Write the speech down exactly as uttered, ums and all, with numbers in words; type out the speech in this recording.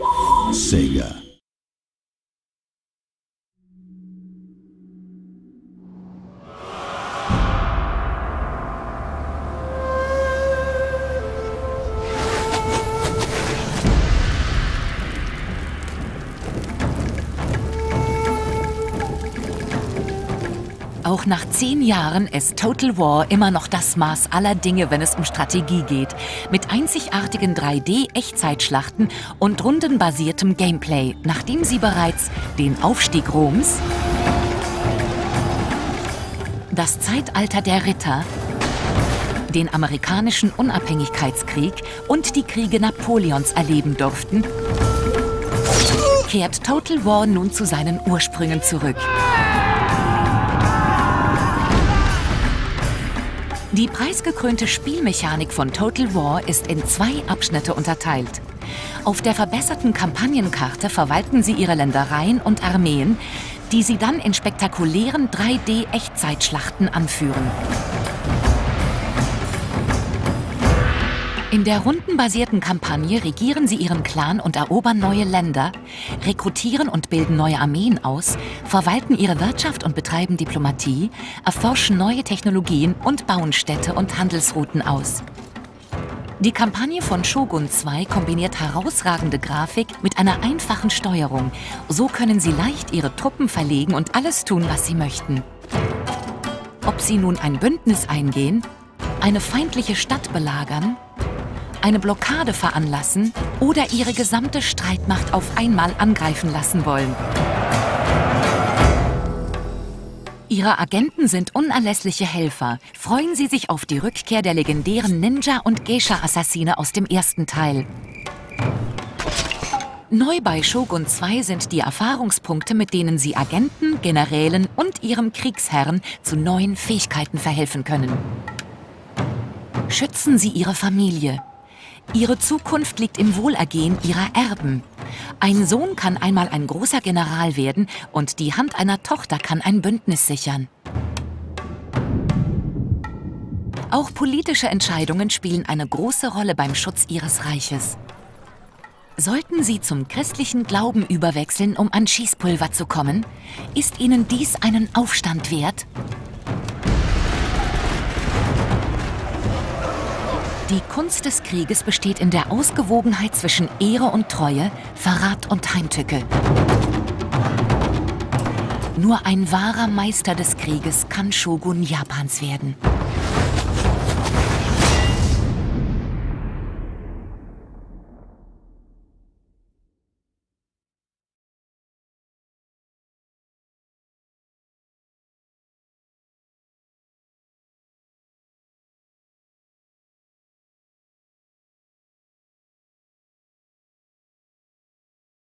Sega. Auch nach zehn Jahren ist Total War immer noch das Maß aller Dinge, wenn es um Strategie geht. Mit einzigartigen drei D-Echtzeitschlachten und rundenbasiertem Gameplay, nachdem sie bereits den Aufstieg Roms, das Zeitalter der Ritter, den amerikanischen Unabhängigkeitskrieg und die Kriege Napoleons erleben durften, kehrt Total War nun zu seinen Ursprüngen zurück. Die preisgekrönte Spielmechanik von Total War ist in zwei Abschnitte unterteilt. Auf der verbesserten Kampagnenkarte verwalten Sie Ihre Ländereien und Armeen, die Sie dann in spektakulären drei D-Echtzeitschlachten anführen. In der rundenbasierten Kampagne regieren Sie Ihren Clan und erobern neue Länder, rekrutieren und bilden neue Armeen aus, verwalten Ihre Wirtschaft und betreiben Diplomatie, erforschen neue Technologien und bauen Städte und Handelsrouten aus. Die Kampagne von Shogun zwei kombiniert herausragende Grafik mit einer einfachen Steuerung. So können Sie leicht Ihre Truppen verlegen und alles tun, was Sie möchten. Ob Sie nun ein Bündnis eingehen, eine feindliche Stadt belagern, eine Blockade veranlassen oder ihre gesamte Streitmacht auf einmal angreifen lassen wollen. Ihre Agenten sind unerlässliche Helfer. Freuen Sie sich auf die Rückkehr der legendären Ninja- und Geisha-Assassine aus dem ersten Teil. Neu bei Shogun zwei sind die Erfahrungspunkte, mit denen Sie Agenten, Generälen und ihrem Kriegsherrn zu neuen Fähigkeiten verhelfen können. Schützen Sie Ihre Familie. Ihre Zukunft liegt im Wohlergehen Ihrer Erben. Ein Sohn kann einmal ein großer General werden und die Hand einer Tochter kann ein Bündnis sichern. Auch politische Entscheidungen spielen eine große Rolle beim Schutz Ihres Reiches. Sollten Sie zum christlichen Glauben überwechseln, um an Schießpulver zu kommen? Ist Ihnen dies einen Aufstand wert? Die Kunst des Krieges besteht in der Ausgewogenheit zwischen Ehre und Treue, Verrat und Heimtücke. Nur ein wahrer Meister des Krieges kann Shogun Japans werden.